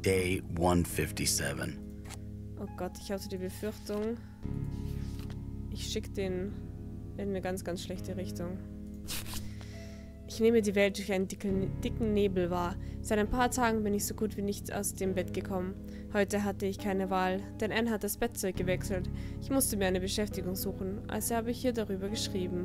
Day 157. Oh Gott, ich hatte die Befürchtung, ich schicke den in eine ganz, ganz schlechte Richtung. Ich nehme die Welt durch einen dicken Nebel wahr. Seit ein paar Tagen bin ich so gut wie nicht aus dem Bett gekommen. Heute hatte ich keine Wahl, denn Anne hat das Bettzeug gewechselt. Ich musste mir eine Beschäftigung suchen, also habe ich hier darüber geschrieben.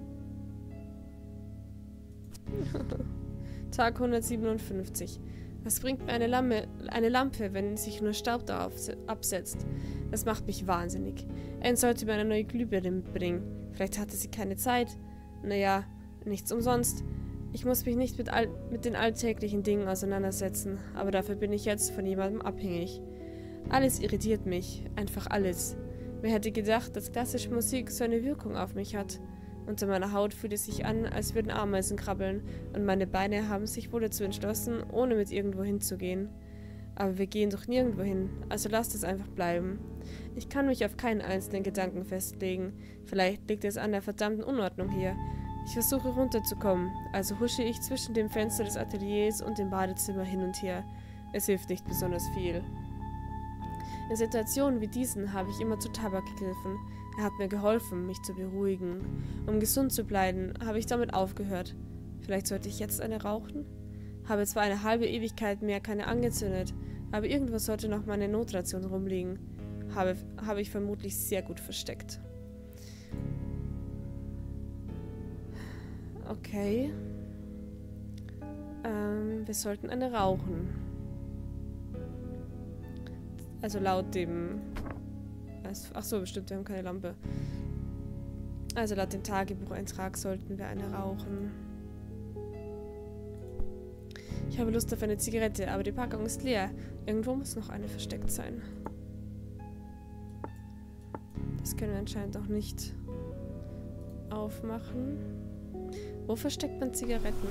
Tag 157. Was bringt mir eine Lampe, wenn sich nur Staub darauf absetzt? Das macht mich wahnsinnig. Anne sollte mir eine neue Glühbirne mitbringen. Vielleicht hatte sie keine Zeit. Naja, nichts umsonst. Ich muss mich nicht mit den alltäglichen Dingen auseinandersetzen, aber dafür bin ich jetzt von jemandem abhängig. Alles irritiert mich, einfach alles. Wer hätte gedacht, dass klassische Musik so eine Wirkung auf mich hat? Unter meiner Haut fühlt es sich an, als würden Ameisen krabbeln, und meine Beine haben sich wohl dazu entschlossen, ohne mit irgendwo hinzugehen. Aber wir gehen doch nirgendwo hin, also lasst es einfach bleiben. Ich kann mich auf keinen einzelnen Gedanken festlegen. Vielleicht liegt es an der verdammten Unordnung hier. Ich versuche runterzukommen, also husche ich zwischen dem Fenster des Ateliers und dem Badezimmer hin und her. Es hilft nicht besonders viel. In Situationen wie diesen habe ich immer zu Tabak gegriffen. Er hat mir geholfen, mich zu beruhigen. Um gesund zu bleiben, habe ich damit aufgehört. Vielleicht sollte ich jetzt eine rauchen? Habe zwar eine halbe Ewigkeit mehr keine angezündet, aber irgendwo sollte noch meine Notration rumliegen. Habe ich vermutlich sehr gut versteckt. Okay. Wir sollten eine rauchen. Also laut dem... Ach so, bestimmt, wir haben keine Lampe. Also laut dem Tagebucheintrag sollten wir eine rauchen. Ich habe Lust auf eine Zigarette, aber die Packung ist leer. Irgendwo muss noch eine versteckt sein. Das können wir anscheinend auch nicht aufmachen. Wo versteckt man Zigaretten?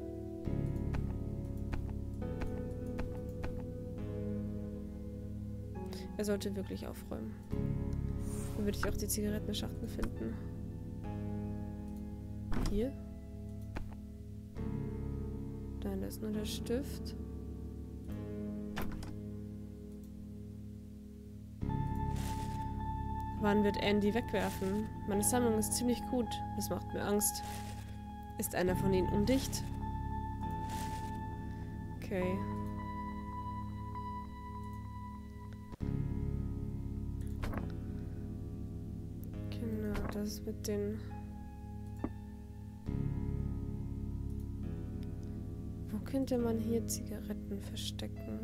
Er sollte wirklich aufräumen. Dann würde ich auch die Zigarettenschachtel finden. Hier. Nein, da ist nur der Stift. Wann wird Andy wegwerfen? Meine Sammlung ist ziemlich gut. Das macht mir Angst. Ist einer von ihnen undicht? Okay. Genau, das mit den... Wo könnte man hier Zigaretten verstecken?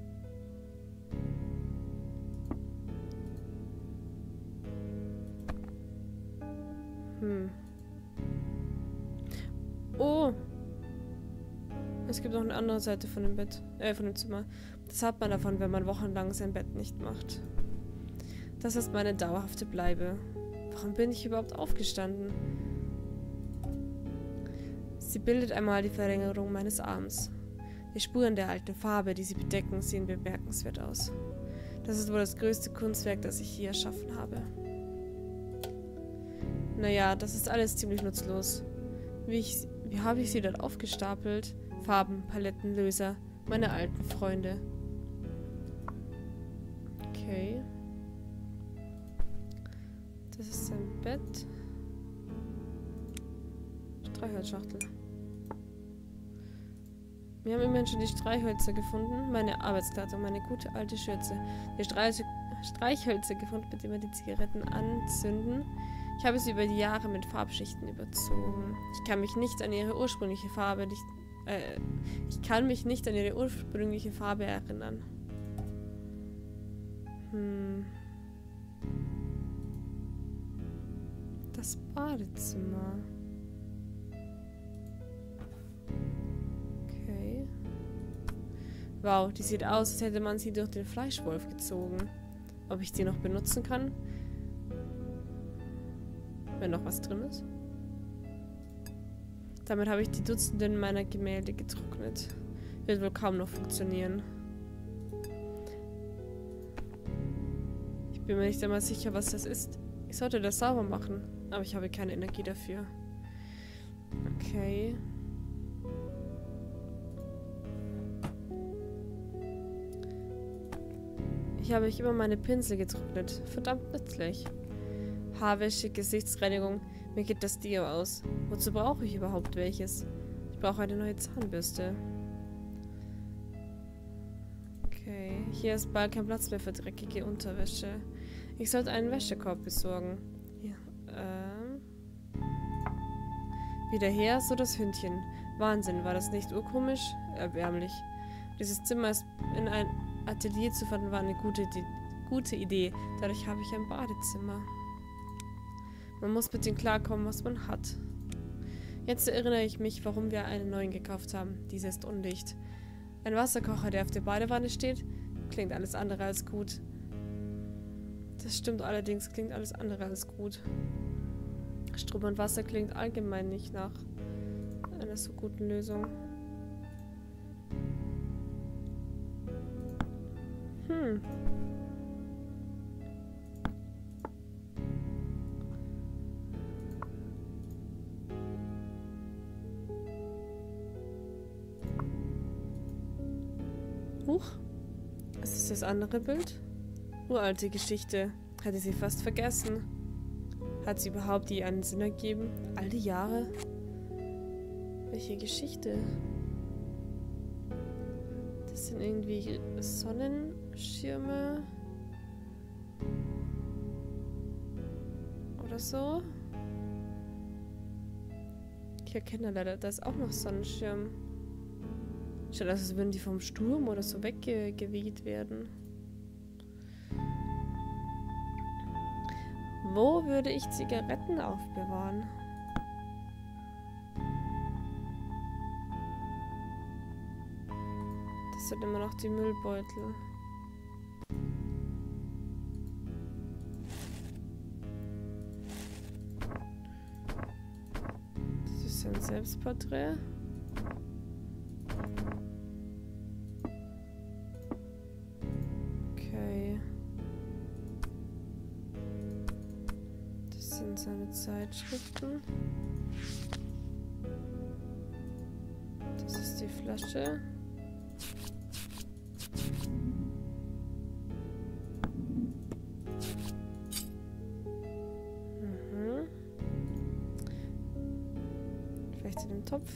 Oh! Es gibt noch eine andere Seite von dem Bett, von dem Zimmer. Das hat man davon, wenn man wochenlang sein Bett nicht macht. Das ist meine dauerhafte Bleibe. Warum bin ich überhaupt aufgestanden? Sie bildet einmal die Verlängerung meines Arms. Die Spuren der alten Farbe, die sie bedecken, sehen bemerkenswert aus. Das ist wohl das größte Kunstwerk, das ich hier erschaffen habe. Naja, das ist alles ziemlich nutzlos. Wie habe ich sie dort aufgestapelt? Farben, Paletten, Löser, meine alten Freunde. Okay. Das ist sein Bett. Streichholzschachtel. Wir haben immerhin schon die Streichhölzer gefunden. Meine Arbeitskleidung, meine gute alte Schürze. Die Streichhölzer gefunden, mit denen wir die Zigaretten anzünden. Ich habe sie über die Jahre mit Farbschichten überzogen. Ich kann mich nicht an ihre ursprüngliche Farbe erinnern. Das Badezimmer. Okay. Wow, die sieht aus, als hätte man sie durch den Fleischwolf gezogen. Ob ich die noch benutzen kann? Wenn noch was drin ist. Damit habe ich die Dutzenden meiner Gemälde getrocknet. Wird wohl kaum noch funktionieren. Ich bin mir nicht einmal sicher, was das ist. Ich sollte das sauber machen, aber ich habe keine Energie dafür. Okay. Hier habe ich immer meine Pinsel getrocknet. Verdammt nützlich. Haarwäsche, Gesichtsreinigung. Mir geht das Deo aus. Wozu brauche ich überhaupt welches? Ich brauche eine neue Zahnbürste. Okay, hier ist bald kein Platz mehr für dreckige Unterwäsche. Ich sollte einen Wäschekorb besorgen. Ja, wieder her, so das Hündchen. Wahnsinn, war das nicht urkomisch? Erbärmlich. Dieses Zimmer ist in ein Atelier zu verwandeln, war eine gute Idee. Dadurch habe ich ein Badezimmer. Man muss mit dem klarkommen, was man hat. Jetzt erinnere ich mich, warum wir einen neuen gekauft haben. Dieser ist undicht. Ein Wasserkocher, der auf der Badewanne steht, klingt alles andere als gut. Das stimmt allerdings, klingt alles andere als gut. Strom und Wasser klingt allgemein nicht nach einer so guten Lösung. Huch. Was ist das andere Bild? Uralte Geschichte. Hatte sie fast vergessen. Hat sie überhaupt je einen Sinn ergeben? All die Jahre? Welche Geschichte? Das sind irgendwie Sonnenschirme. Oder so. Ich erkenne leider, da ist auch noch Sonnenschirm. Schaut aus, als würden die vom Sturm oder so weggeweht werden. Wo würde ich Zigaretten aufbewahren? Das sind immer noch die Müllbeutel. Das ist ein Selbstporträt. Okay. Das sind seine Zeitschriften. Das ist die Flasche. Vielleicht in den Topf.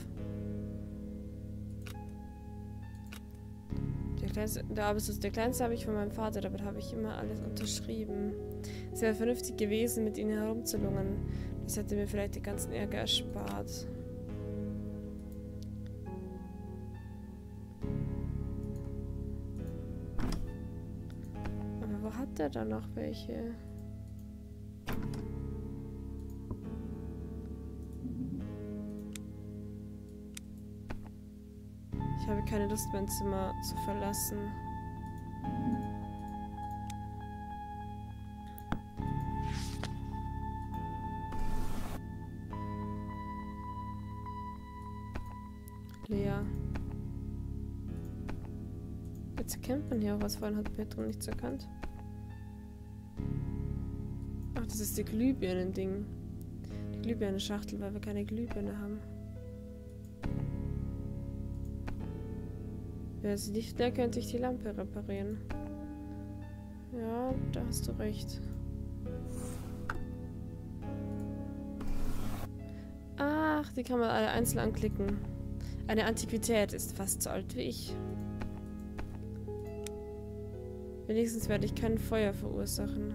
Der kleinste habe ich von meinem Vater, damit habe ich immer alles unterschrieben. Es wäre vernünftig gewesen, mit ihnen herumzulungern. Das hätte mir vielleicht den ganzen Ärger erspart. Aber wo hat der dann noch welche? Ich habe keine Lust, mein Zimmer zu verlassen. Leer. Jetzt erkennt man hier auch was. Vorhin hat Petro nichts erkannt. Ach, das ist die Glühbirnen-Ding. Die Glühbirnen-Schachtel, weil wir keine Glühbirne haben. Wäre sie nicht leer, könnte ich die Lampe reparieren. Ja, da hast du recht. Ach, die kann man alle einzeln anklicken. Eine Antiquität ist fast so alt wie ich. Wenigstens werde ich kein Feuer verursachen.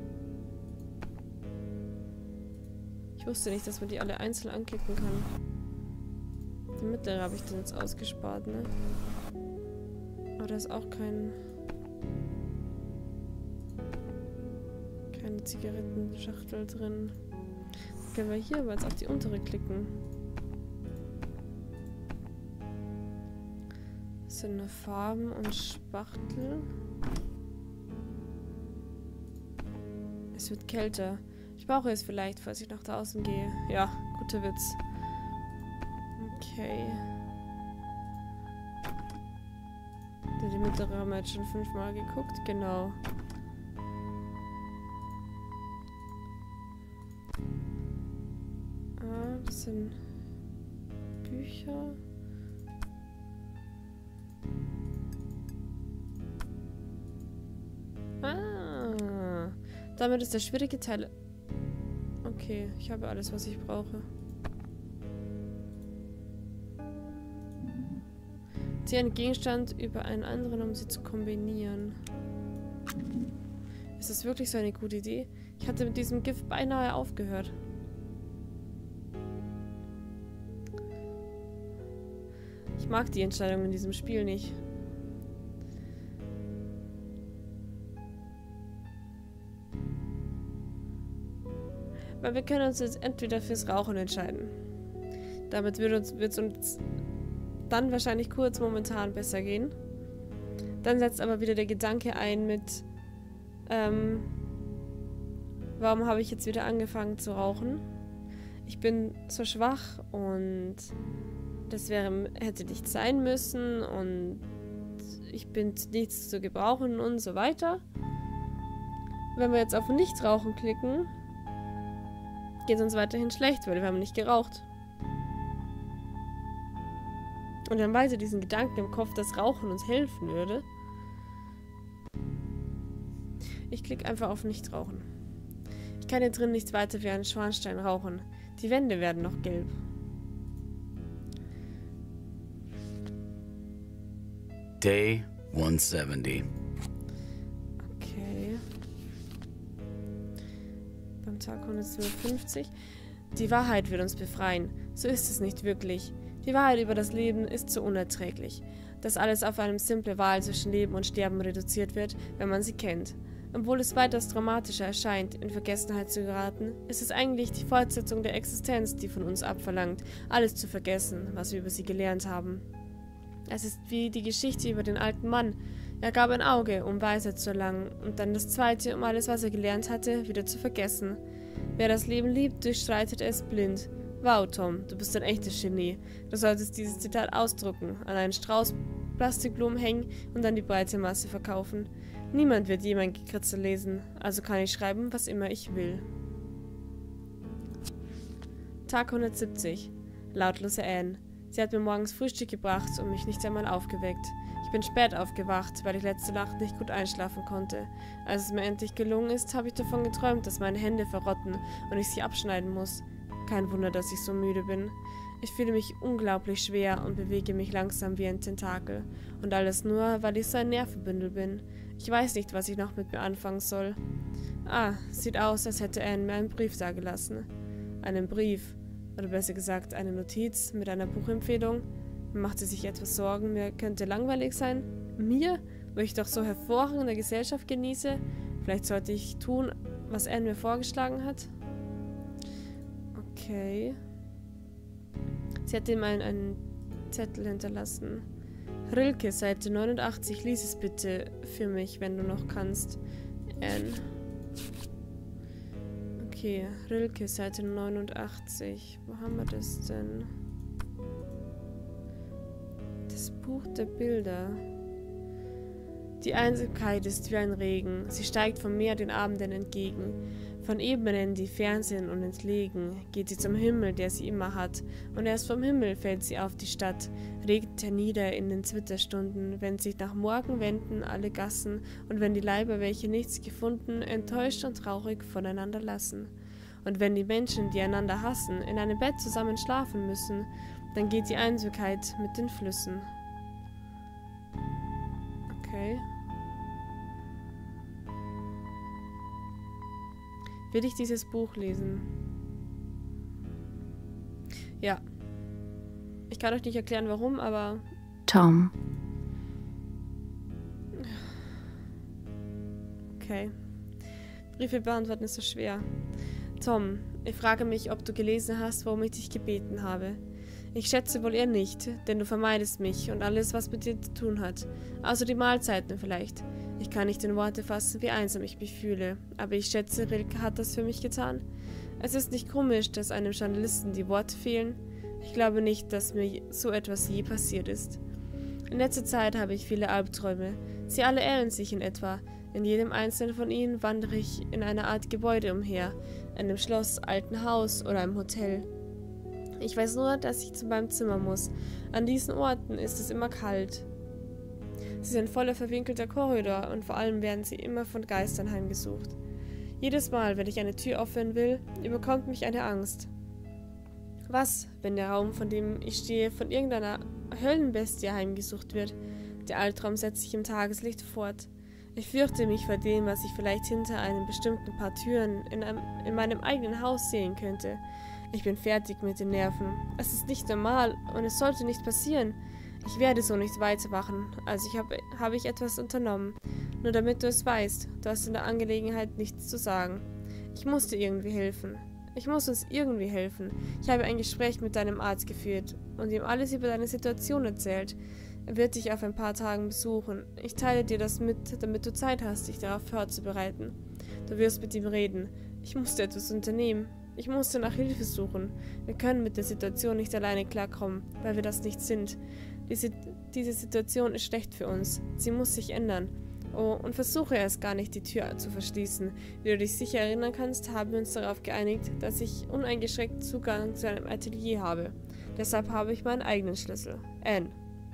Ich wusste nicht, dass man die alle einzeln anklicken kann. Die mittlere habe ich dann jetzt ausgespart, ne? Aber da ist auch keine Zigarettenschachtel drin. Können wir hier aber jetzt auf die untere klicken. Das sind nur Farben und Spachtel. Es wird kälter. Ich brauche es vielleicht, falls ich nach draußen gehe. Ja, guter Witz. Okay. Die mittlere haben wir jetzt schon 5-mal geguckt. Genau. Ah, das sind Bücher. Ah, damit ist der schwierige Teil... Okay, ich habe alles, was ich brauche. Ziehe einen Gegenstand über einen anderen, um sie zu kombinieren. Ist das wirklich so eine gute Idee? Ich hatte mit diesem Gift beinahe aufgehört. Ich mag die Entscheidung in diesem Spiel nicht. Weil wir können uns jetzt entweder fürs Rauchen entscheiden. Damit wird es uns dann wahrscheinlich kurz momentan besser gehen. Dann setzt aber wieder der Gedanke ein mit, warum habe ich jetzt wieder angefangen zu rauchen? Ich bin so schwach und das hätte nicht sein müssen und ich bin zu nichts zu gebrauchen und so weiter. Wenn wir jetzt auf Nichtrauchen klicken, geht es uns weiterhin schlecht, weil wir haben nicht geraucht. Und dann weiter diesen Gedanken im Kopf, dass Rauchen uns helfen würde. Ich klicke einfach auf Nichtrauchen. Ich kann hier drin nichts weiter wie einen Schornstein rauchen. Die Wände werden noch gelb. Day 170. Okay. Beim Tag 157. Die Wahrheit wird uns befreien. So ist es nicht wirklich. Die Wahrheit über das Leben ist so unerträglich, dass alles auf eine simple Wahl zwischen Leben und Sterben reduziert wird, wenn man sie kennt. Obwohl es weitaus dramatischer erscheint, in Vergessenheit zu geraten, ist es eigentlich die Fortsetzung der Existenz, die von uns abverlangt, alles zu vergessen, was wir über sie gelernt haben. Es ist wie die Geschichte über den alten Mann. Er gab ein Auge, um Weisheit zu erlangen, und dann das zweite, um alles, was er gelernt hatte, wieder zu vergessen. Wer das Leben liebt, durchstreitet es blind. Wow, Tom, du bist ein echtes Genie. Du solltest dieses Zitat ausdrucken, an einen Strauß Plastikblumen hängen und dann die breite Masse verkaufen. Niemand wird je mein Gekritzel lesen, also kann ich schreiben, was immer ich will. Tag 170. Lautlose Anne. Sie hat mir morgens Frühstück gebracht und mich nicht einmal aufgeweckt. Ich bin spät aufgewacht, weil ich letzte Nacht nicht gut einschlafen konnte. Als es mir endlich gelungen ist, habe ich davon geträumt, dass meine Hände verrotten und ich sie abschneiden muss. Kein Wunder, dass ich so müde bin. Ich fühle mich unglaublich schwer und bewege mich langsam wie ein Tentakel. Und alles nur, weil ich so ein Nervenbündel bin. Ich weiß nicht, was ich noch mit mir anfangen soll. Ah, sieht aus, als hätte Anne mir einen Brief dagelassen. Einen Brief, oder besser gesagt eine Notiz mit einer Buchempfehlung. Macht sie sich etwas Sorgen, mir könnte langweilig sein? Mir, wo ich doch so hervorragende Gesellschaft genieße? Vielleicht sollte ich tun, was Anne mir vorgeschlagen hat? Okay. Sie hat ihm einen Zettel hinterlassen. Rilke, Seite 89, lies es bitte für mich, wenn du noch kannst. Anne. Okay, Rilke, Seite 89. Wo haben wir das denn? Das Buch der Bilder. Die Einsamkeit ist wie ein Regen. Sie steigt vom Meer den Abenden entgegen. Von Ebenen, die fern sind und entlegen, geht sie zum Himmel, der sie immer hat. Und erst vom Himmel fällt sie auf die Stadt, regnet hernieder in den Zwitterstunden, wenn sich nach Morgen wenden alle Gassen und wenn die Leiber, welche nichts gefunden, enttäuscht und traurig voneinander lassen. Und wenn die Menschen, die einander hassen, in einem Bett zusammen schlafen müssen, dann geht die Einsamkeit mit den Flüssen. Okay. Will ich dieses Buch lesen? Ja. Ich kann euch nicht erklären, warum, aber... Tom. Okay. Briefe beantworten ist so schwer. Tom, ich frage mich, ob du gelesen hast, worum ich dich gebeten habe. Ich schätze wohl eher nicht, denn du vermeidest mich und alles, was mit dir zu tun hat. Außer die Mahlzeiten vielleicht. Ich kann nicht in Worte fassen, wie einsam ich mich fühle, aber ich schätze, Rilke hat das für mich getan. Es ist nicht komisch, dass einem Journalisten die Worte fehlen. Ich glaube nicht, dass mir so etwas je passiert ist. In letzter Zeit habe ich viele Albträume. Sie alle ähneln sich in etwa. In jedem einzelnen von ihnen wandere ich in einer Art Gebäude umher, einem Schloss, alten Haus oder einem Hotel. Ich weiß nur, dass ich zu meinem Zimmer muss. An diesen Orten ist es immer kalt. Sie sind voller verwinkelter Korridor und vor allem werden sie immer von Geistern heimgesucht. Jedes Mal, wenn ich eine Tür öffnen will, überkommt mich eine Angst. Was, wenn der Raum, von dem ich stehe, von irgendeiner Höllenbestie heimgesucht wird? Der Albtraum setzt sich im Tageslicht fort. Ich fürchte mich vor dem, was ich vielleicht hinter einem bestimmten Paar Türen in meinem eigenen Haus sehen könnte. Ich bin fertig mit den Nerven. Es ist nicht normal und es sollte nicht passieren. Ich werde so nicht weitermachen, also habe ich etwas unternommen. Nur damit du es weißt, du hast in der Angelegenheit nichts zu sagen. Ich muss dir irgendwie helfen. Ich muss uns irgendwie helfen. Ich habe ein Gespräch mit deinem Arzt geführt und ihm alles über deine Situation erzählt. Er wird dich auf ein paar Tagen besuchen. Ich teile dir das mit, damit du Zeit hast, dich darauf vorzubereiten. Du wirst mit ihm reden. Ich musste etwas unternehmen. Ich musste nach Hilfe suchen. Wir können mit der Situation nicht alleine klarkommen, weil wir das nicht sind. Diese Situation ist schlecht für uns. Sie muss sich ändern. Oh, und versuche erst gar nicht, die Tür zu verschließen. Wie du dich sicher erinnern kannst, haben wir uns darauf geeinigt, dass ich uneingeschränkt Zugang zu einem Atelier habe. Deshalb habe ich meinen eigenen Schlüssel. Anne.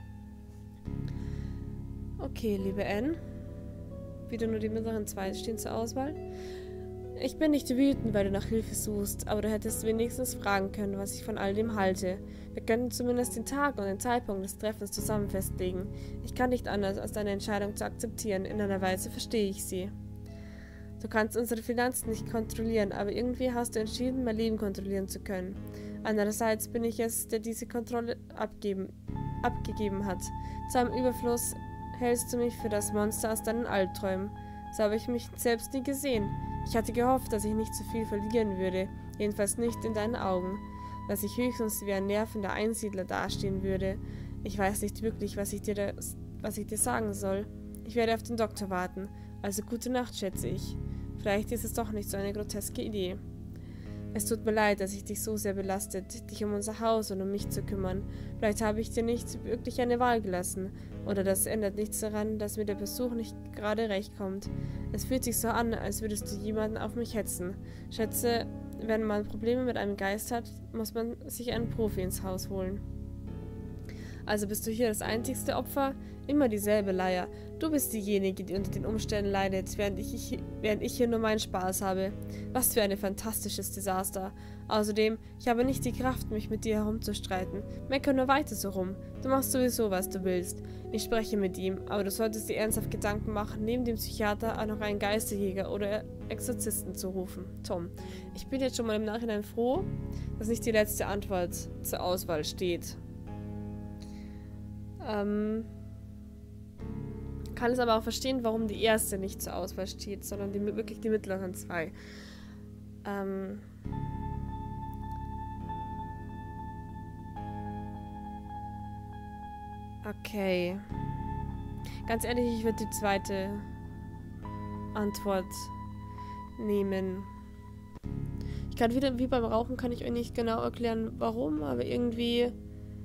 Okay, liebe Anne. Wieder nur die mittleren zwei stehen zur Auswahl. Ich bin nicht wütend, weil du nach Hilfe suchst, aber du hättest wenigstens fragen können, was ich von all dem halte. Wir könnten zumindest den Tag und den Zeitpunkt des Treffens zusammen festlegen. Ich kann nicht anders, als deine Entscheidung zu akzeptieren. In einer Weise verstehe ich sie. Du kannst unsere Finanzen nicht kontrollieren, aber irgendwie hast du entschieden, mein Leben kontrollieren zu können. Andererseits bin ich es, der diese Kontrolle abgegeben hat. Zu einem Überfluss hältst du mich für das Monster aus deinen Albträumen. So habe ich mich selbst nie gesehen. Ich hatte gehofft, dass ich nicht so viel verlieren würde, jedenfalls nicht in deinen Augen, dass ich höchstens wie ein nervender Einsiedler dastehen würde. Ich weiß nicht wirklich, was ich dir sagen soll. Ich werde auf den Doktor warten, also gute Nacht, schätze ich. Vielleicht ist es doch nicht so eine groteske Idee. Es tut mir leid, dass ich dich so sehr belastet, dich um unser Haus und um mich zu kümmern. Vielleicht habe ich dir nicht wirklich eine Wahl gelassen. Oder das ändert nichts daran, dass mir der Besuch nicht gerade recht kommt. Es fühlt sich so an, als würdest du jemanden auf mich hetzen. Schätze, wenn man Probleme mit einem Geist hat, muss man sich einen Profi ins Haus holen. Also bist du hier das einzigste Opfer? Immer dieselbe Leier. Du bist diejenige, die unter den Umständen leidet, während ich hier nur meinen Spaß habe. Was für ein fantastisches Desaster. Außerdem, ich habe nicht die Kraft, mich mit dir herumzustreiten. Mecker nur weiter so rum. Du machst sowieso, was du willst. Ich spreche mit ihm, aber du solltest dir ernsthaft Gedanken machen, neben dem Psychiater auch noch einen Geisterjäger oder Exorzisten zu rufen. Tom, ich bin jetzt schon mal im Nachhinein froh, dass nicht die letzte Antwort zur Auswahl steht. Kann es aber auch verstehen, warum die erste nicht zur Auswahl steht, sondern wirklich die mittleren zwei. Okay. Ganz ehrlich, ich würde die zweite Antwort nehmen. Ich kann wieder, wie beim Rauchen, kann ich euch nicht genau erklären, warum, aber irgendwie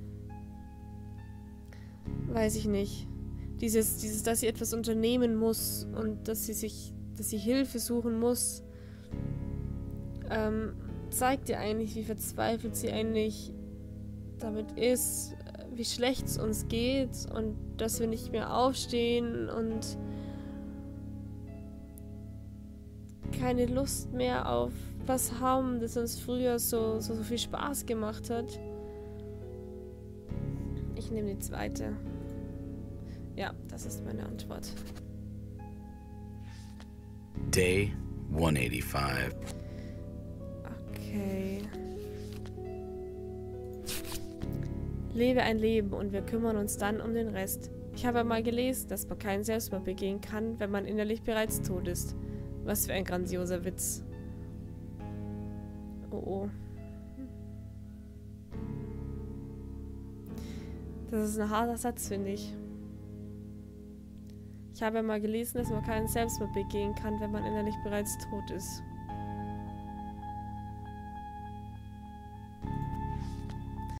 weiß ich nicht. Dieses, dass sie etwas unternehmen muss und dass sie Hilfe suchen muss, zeigt ihr eigentlich, wie verzweifelt sie eigentlich damit ist, wie schlecht es uns geht und dass wir nicht mehr aufstehen und keine Lust mehr auf was haben, das uns früher so viel Spaß gemacht hat. Ich nehme die zweite. Ja, das ist meine Antwort. Day 185. Okay. Lebe ein Leben und wir kümmern uns dann um den Rest. Ich habe einmal gelesen, dass man keinen Selbstmord begehen kann, wenn man innerlich bereits tot ist. Was für ein grandioser Witz. Oh oh. Das ist ein harter Satz, finde ich. Ich habe einmal gelesen, dass man keinen Selbstmord begehen kann, wenn man innerlich bereits tot ist.